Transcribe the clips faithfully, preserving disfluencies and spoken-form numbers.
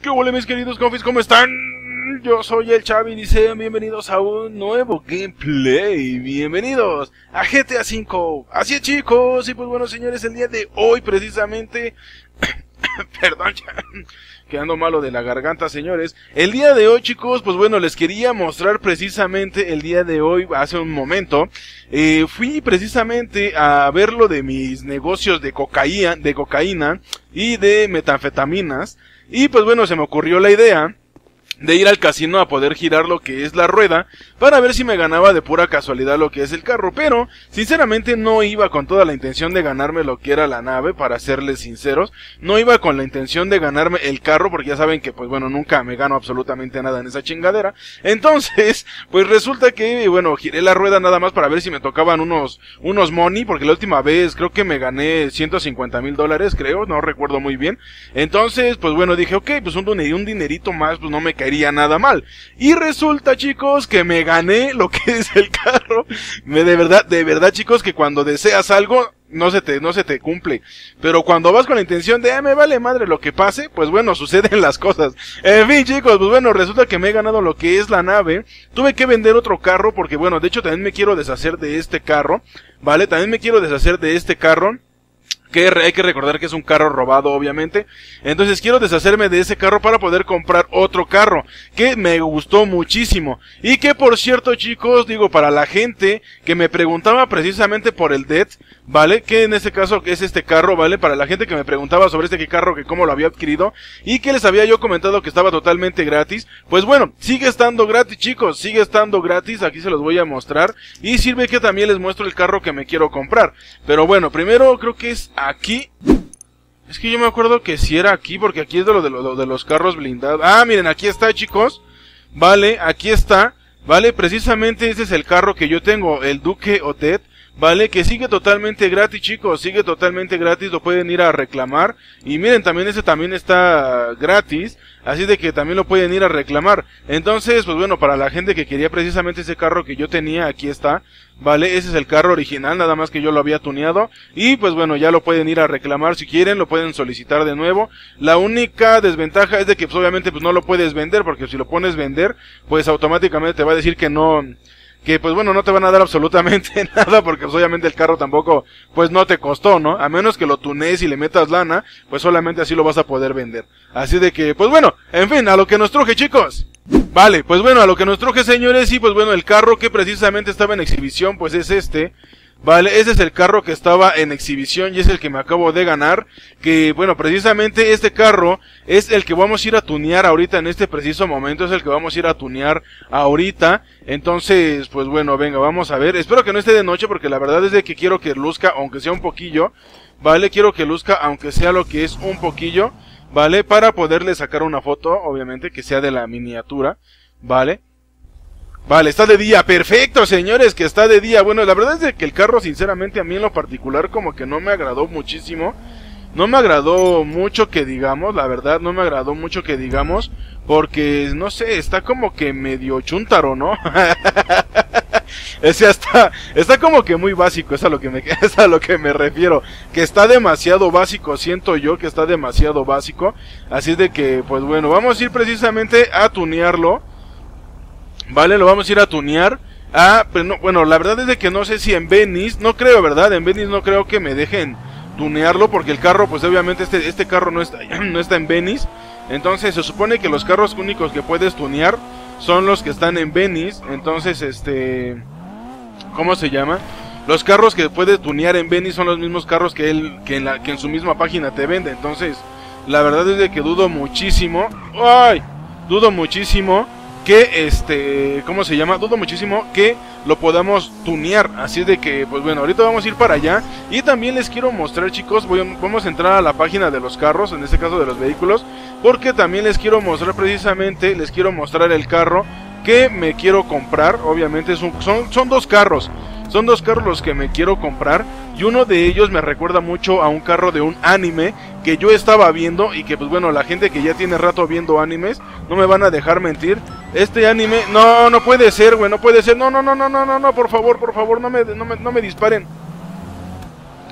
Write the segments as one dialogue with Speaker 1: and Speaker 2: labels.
Speaker 1: ¿Qué huele, mis queridos confis? ¿Cómo están? Yo soy el Chavi y sean bienvenidos a un nuevo gameplay. Bienvenidos a G T A cinco. Así es, chicos. Y pues bueno, señores, el día de hoy precisamente... Perdón, ya... quedando malo de la garganta, señores. El día de hoy, chicos, pues bueno, les quería mostrar precisamente el día de hoy, hace un momento. Eh, fui precisamente a ver lo de mis negocios de cocaína, de cocaína y de metanfetaminas. Y pues bueno, se me ocurrió la idea de ir al casino a poder girar lo que es la rueda para ver si me ganaba de pura casualidad lo que es el carro, pero sinceramente no iba con toda la intención de ganarme lo que era la nave, para serles sinceros. No iba con la intención de ganarme el carro, porque ya saben que pues bueno, nunca me gano absolutamente nada en esa chingadera. Entonces, pues resulta que bueno, giré la rueda nada más para ver si me tocaban unos unos money, porque la última vez creo que me gané ciento cincuenta mil dólares, creo, no recuerdo muy bien. Entonces, pues bueno, dije, ok, pues un, un dinerito más, pues no me caería nada mal. Y resulta, chicos, que me gané lo que es el carro. Me, de verdad, de verdad, chicos, que cuando deseas algo, no se te, no se te cumple. Pero cuando vas con la intención de, ah, me vale madre lo que pase, pues bueno, suceden las cosas. En fin, chicos, pues bueno, resulta que me he ganado lo que es la nave. Tuve que vender otro carro porque, bueno, de hecho también me quiero deshacer de este carro, ¿vale? También me quiero deshacer de este carro, que hay que recordar que es un carro robado, obviamente. Entonces quiero deshacerme de ese carro para poder comprar otro carro que me gustó muchísimo. Y que, por cierto, chicos, digo, para la gente que me preguntaba precisamente por el D E T, ¿vale? Que en este caso es este carro, ¿vale? Para la gente que me preguntaba sobre este carro, que cómo lo había adquirido y que les había yo comentado que estaba totalmente gratis. Pues bueno, sigue estando gratis, chicos, sigue estando gratis. Aquí se los voy a mostrar. Y sirve que también les muestro el carro que me quiero comprar. Pero bueno, primero creo que es aquí. Es que yo me acuerdo que si era aquí, porque aquí es de lo de, lo de los carros blindados. Ah, miren, aquí está, chicos. Vale, aquí está. Vale, precisamente este es el carro que yo tengo, el Duke Otet. Vale, que sigue totalmente gratis, chicos, sigue totalmente gratis, lo pueden ir a reclamar. Y miren, también este también está gratis, así de que también lo pueden ir a reclamar. Entonces, pues bueno, para la gente que quería precisamente ese carro que yo tenía, aquí está. Vale, ese es el carro original, nada más que yo lo había tuneado. Y pues bueno, ya lo pueden ir a reclamar si quieren, lo pueden solicitar de nuevo. La única desventaja es de que pues obviamente pues no lo puedes vender, porque si lo pones vender, pues automáticamente te va a decir que no... que pues bueno, no te van a dar absolutamente nada, porque pues obviamente el carro tampoco, pues no te costó, ¿no? A menos que lo tunees y le metas lana, pues solamente así lo vas a poder vender. Así de que, pues bueno, en fin, a lo que nos truje, chicos. Vale, pues bueno, a lo que nos truje, señores, y pues bueno, el carro que precisamente estaba en exhibición, pues es este. Vale, ese es el carro que estaba en exhibición y es el que me acabo de ganar. Que bueno, precisamente este carro es el que vamos a ir a tunear ahorita en este preciso momento. Es el que vamos a ir a tunear ahorita. Entonces, pues bueno, venga, vamos a ver. Espero que no esté de noche, porque la verdad es de que quiero que luzca, aunque sea un poquillo. Vale, quiero que luzca, aunque sea lo que es un poquillo. Vale, para poderle sacar una foto, obviamente, que sea de la miniatura. Vale. Vale, está de día, perfecto, señores, que está de día. Bueno, la verdad es de que el carro, sinceramente, a mí en lo particular como que no me agradó muchísimo. No me agradó mucho que digamos, la verdad, no me agradó mucho que digamos, porque, no sé, está como que medio chúntaro, ¿no? Ese está, está como que muy básico, es a lo que me, es a lo que me refiero. Que está demasiado básico, siento yo que está demasiado básico. Así de que, pues bueno, vamos a ir precisamente a tunearlo. Vale, lo vamos a ir a tunear. Ah, pero no, bueno, la verdad es de que no sé si en Venice, no creo, ¿verdad? En Venice no creo que me dejen tunearlo, porque el carro, pues obviamente este, este carro no está, no está en Venice. Entonces se supone que los carros únicos que puedes tunear son los que están en Venice. Entonces, este... ¿cómo se llama? Los carros que puedes tunear en Venice son los mismos carros que él, que en, la, que en su misma página te vende. Entonces, la verdad es de que dudo muchísimo. ¡Ay! Dudo muchísimo que este, ¿cómo se llama? Dudo muchísimo que lo podamos tunear. Así de que, pues bueno, ahorita vamos a ir para allá. Y también les quiero mostrar, chicos, voy a, vamos a entrar a la página de los carros, en este caso de los vehículos, porque también les quiero mostrar precisamente, les quiero mostrar el carro que me quiero comprar. Obviamente son, son, son dos carros. Son dos carros los que me quiero comprar. Y uno de ellos me recuerda mucho a un carro de un anime que yo estaba viendo. Y que pues bueno, la gente que ya tiene rato viendo animes no me van a dejar mentir. Este anime... No, no puede ser, güey, no puede ser. No, no, no, no, no, no, no, por favor, por favor, no me, no me, no me disparen.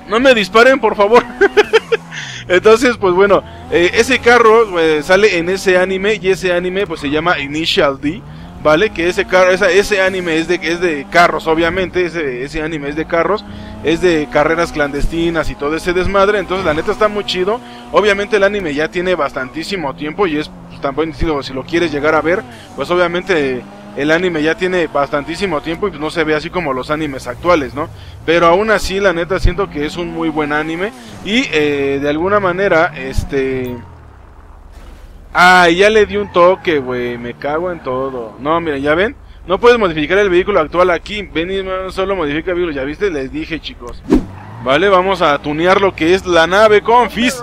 Speaker 1: No me disparen, por favor. Entonces, pues bueno, eh, ese carro eh, sale en ese anime. Y ese anime pues se llama Initial D, ¿vale? Que ese carro, esa, ese anime es de, es de carros, obviamente. Ese, ese anime es de carros. Es de carreras clandestinas y todo ese desmadre. Entonces la neta está muy chido. Obviamente el anime ya tiene bastantísimo tiempo. Y es pues, también, si lo, si lo quieres llegar a ver, pues obviamente el anime ya tiene bastantísimo tiempo. Y pues no se ve así como los animes actuales, ¿no? Pero aún así la neta siento que es un muy buen anime. Y eh, de alguna manera, este... Ah, ya le di un toque, güey. Me cago en todo. No, miren, ¿ya ven? No puedes modificar el vehículo actual aquí. Ven y solo modifica el vehículo. Ya viste, les dije, chicos. Vale, vamos a tunear lo que es la nave, confis.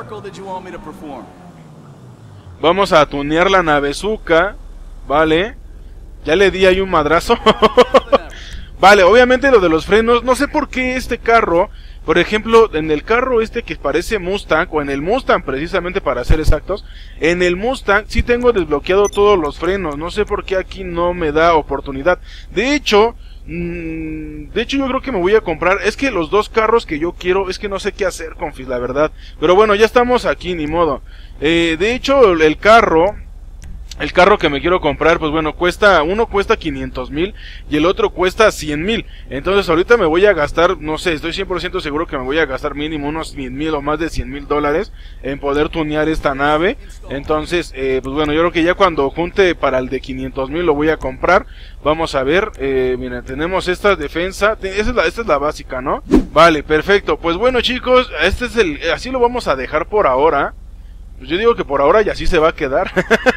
Speaker 1: Vamos a tunear la navezuca. Vale. Ya le di ahí un madrazo. Vale, obviamente lo de los frenos. No sé por qué este carro, por ejemplo, en el carro este que parece Mustang, o en el Mustang precisamente para ser exactos, en el Mustang sí tengo desbloqueado todos los frenos. No sé por qué aquí no me da oportunidad. De hecho, mmm, de hecho yo creo que me voy a comprar. Es que los dos carros que yo quiero, es que no sé qué hacer, confis, la verdad. Pero bueno, ya estamos aquí, ni modo. Eh, de hecho, el carro... El carro que me quiero comprar, pues bueno, cuesta, uno cuesta quinientos mil y el otro cuesta cien mil. Entonces ahorita me voy a gastar, no sé, estoy cien por ciento seguro que me voy a gastar mínimo unos cien mil o más de cien mil dólares en poder tunear esta nave. Entonces, eh, pues bueno, yo creo que ya cuando junte para el de quinientos mil lo voy a comprar. Vamos a ver, eh, miren, tenemos esta defensa, esta es, la, esta es la básica, ¿no? Vale, perfecto, pues bueno chicos, este es el, así lo vamos a dejar por ahora. Pues yo digo que por ahora y así se va a quedar.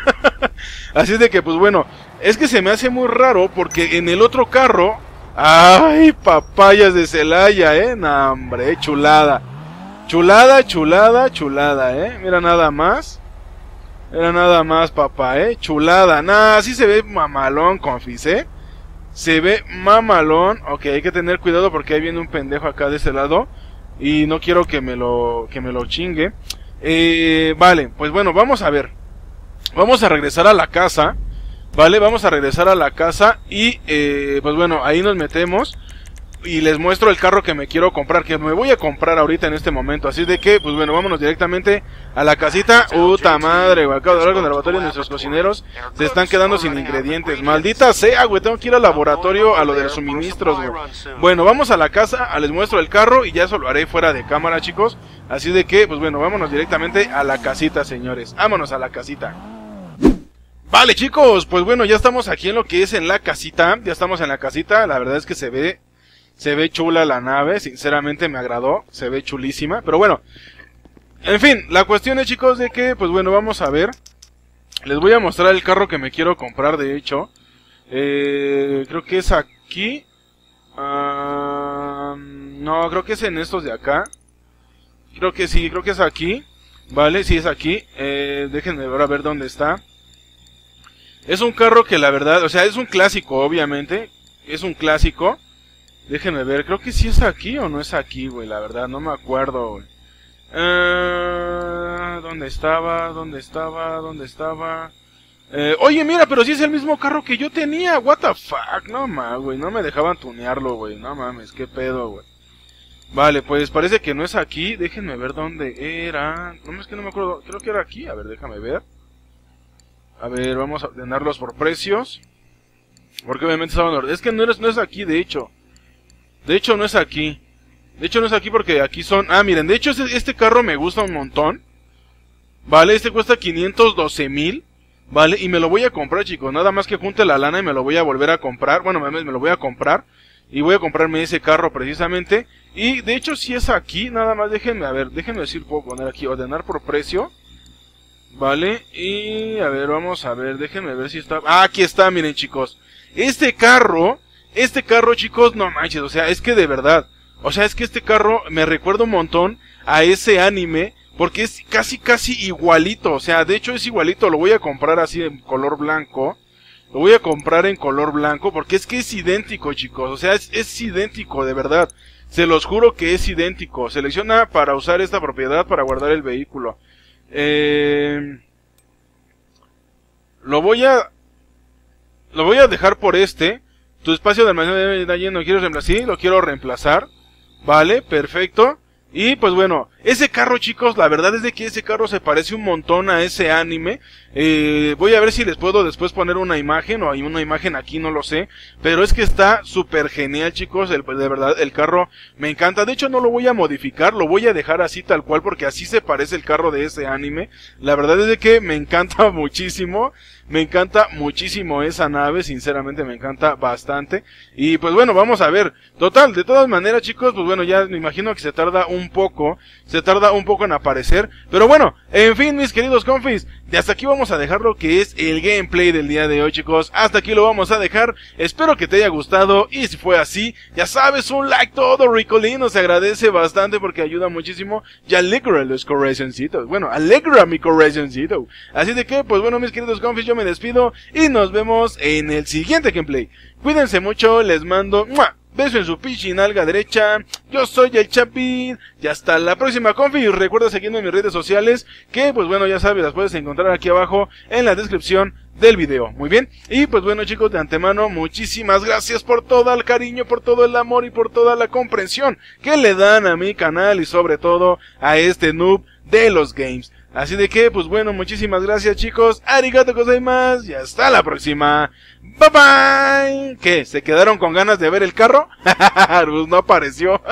Speaker 1: Así de que pues bueno, es que se me hace muy raro porque en el otro carro... ¡Ay, papayas de Celaya, eh! ¡No, hombre, chulada! Chulada, chulada, chulada, eh. Mira nada más. Mira nada más, papá, eh. Chulada. Nah, así se ve mamalón, confis, eh. Se ve mamalón. Ok, hay que tener cuidado porque ahí viene un pendejo acá de ese lado. Y no quiero que me lo, que me lo chingue. Eh, vale, pues bueno, vamos a ver. Vamos a regresar a la casa. Vale, vamos a regresar a la casa. Y eh, pues bueno, ahí nos metemos y les muestro el carro que me quiero comprar, que me voy a comprar ahorita en este momento. Así de que, pues bueno, vámonos directamente a la casita. Puta madre, güey, acabo de hablar con el laboratorio. Nuestros cocineros se están quedando sin ingredientes. Maldita sea, güey, tengo que ir al laboratorio a lo de los suministros, güey. Bueno, vamos a la casa, les muestro el carro y ya eso lo haré fuera de cámara, chicos. Así de que, pues bueno, vámonos directamente a la casita, señores. Vámonos a la casita. Vale, chicos, pues bueno, ya estamos aquí en lo que es en la casita. Ya estamos en la casita, la verdad es que se ve... Se ve chula la nave, sinceramente me agradó, se ve chulísima, pero bueno, en fin, la cuestión es, chicos, de que, pues bueno, vamos a ver, les voy a mostrar el carro que me quiero comprar, de hecho, eh, creo que es aquí, uh, no, creo que es en estos de acá, creo que sí, creo que es aquí, vale, sí es aquí, eh, déjenme ver a ver dónde está, es un carro que la verdad, o sea, es un clásico, obviamente, es un clásico. Déjenme ver, creo que sí es aquí o no es aquí, güey, la verdad, no me acuerdo, güey. Uh, ¿Dónde estaba? ¿Dónde estaba? ¿Dónde estaba? Eh, oye, mira, pero sí es el mismo carro que yo tenía, what the fuck, no mames, güey, no me dejaban tunearlo, güey, no mames, qué pedo, güey. Vale, pues parece que no es aquí, déjenme ver dónde era, no es que no me acuerdo, creo que era aquí, a ver, déjame ver. A ver, vamos a ordenarlos por precios. Porque obviamente estaban... Es que no es, no es aquí, de hecho. De hecho no es aquí. De hecho no es aquí porque aquí son... Ah, miren, de hecho este, este carro me gusta un montón. Vale, este cuesta quinientos doce mil. Vale, y me lo voy a comprar, chicos. Nada más que junte la lana y me lo voy a volver a comprar. Bueno, me, me lo voy a comprar. Y voy a comprarme ese carro precisamente. Y de hecho si es aquí, nada más déjenme, a ver, déjenme decir, puedo poner aquí, ordenar por precio. Vale, y a ver, vamos a ver, déjenme ver si está... Ah, aquí está, miren, chicos. Este carro, este carro, chicos, no manches, o sea, es que de verdad, o sea, es que este carro me recuerda un montón a ese anime, porque es casi, casi igualito, o sea, de hecho es igualito, lo voy a comprar así en color blanco, lo voy a comprar en color blanco, porque es que es idéntico, chicos, o sea, es, es idéntico, de verdad, se los juro que es idéntico. Selecciona para usar esta propiedad para guardar el vehículo. Eh, lo voy a... Lo voy a dejar por este. Tu espacio de almacenamiento está lleno. ¿Quieres reemplazar? Sí, lo quiero reemplazar. Vale, perfecto. Y pues bueno, ese carro, chicos, la verdad es de que ese carro se parece un montón a ese anime. eh, Voy a ver si les puedo después poner una imagen, o hay una imagen aquí, no lo sé. Pero es que está súper genial, chicos, el, de verdad, el carro me encanta. De hecho no lo voy a modificar, lo voy a dejar así tal cual, porque así se parece el carro de ese anime. La verdad es de que me encanta muchísimo. Me encanta muchísimo esa nave, sinceramente me encanta bastante. Y pues bueno, vamos a ver. Total, de todas maneras, chicos, pues bueno, ya me imagino que se tarda un poco, se tarda un poco en aparecer. Pero bueno, en fin, mis queridos confis, de hasta aquí vamos a dejar lo que es el gameplay del día de hoy, chicos. Hasta aquí lo vamos a dejar. Espero que te haya gustado, y si fue así, ya sabes, un like todo ricolino se agradece bastante porque ayuda muchísimo y alegra los corazoncitos. Bueno, alegra mi corazoncito. Así de que, pues bueno, mis queridos confis, yo me despido y nos vemos en el siguiente gameplay. Cuídense mucho, les mando ¡mua! Beso en su pichinalga derecha. Yo soy el Chapín y hasta la próxima, confi. Recuerda seguirme en mis redes sociales, que pues bueno, ya sabes, las puedes encontrar aquí abajo en la descripción del video. Muy bien, y pues bueno, chicos, de antemano, muchísimas gracias por todo el cariño, por todo el amor y por toda la comprensión que le dan a mi canal y sobre todo a este noob de los games. Así de que, pues bueno, muchísimas gracias, chicos. Arigato gozaimasu y hasta la próxima. Bye bye. ¿Qué? ¿Se quedaron con ganas de ver el carro? Pues no apareció.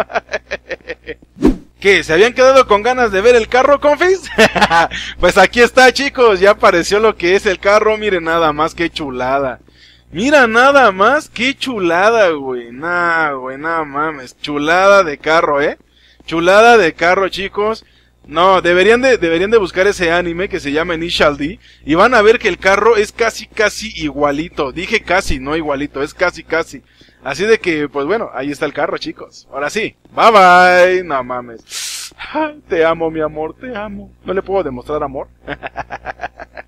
Speaker 1: ¿Qué? ¿Se habían quedado con ganas de ver el carro, confis? Pues aquí está, chicos. Ya apareció lo que es el carro. Miren nada más, qué chulada. Mira nada más, qué chulada, güey. Nah, güey, nada mames. Chulada de carro, ¿eh? Chulada de carro, chicos. No, deberían de, deberían de buscar ese anime que se llama Initial D y van a ver que el carro es casi casi igualito. Dije casi, no igualito, es casi casi. Así de que, pues bueno, ahí está el carro, chicos. Ahora sí, bye bye. No mames. Te amo, mi amor, te amo. ¿No le puedo demostrar amor?